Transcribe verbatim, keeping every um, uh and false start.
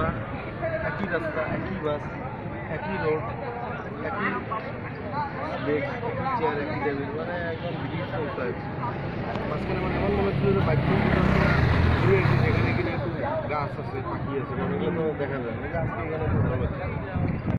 আমরা একই রাস্তা, একই বাস, একই রোড, একই বেড, একই চেয়ার, একই টেবিল, মানে একদম ব্রিটিশ অবস্থা আছে। মাঝখানে মানে এমন মনে হচ্ছিল যে বাইক ঘুরে এসেছি, এখানে গেলে একটু গাছ আছে, পাখি আছে, মানে এগুলো তো দেখা যায় না, আজকে এখানে খুব ভালো লাগছে।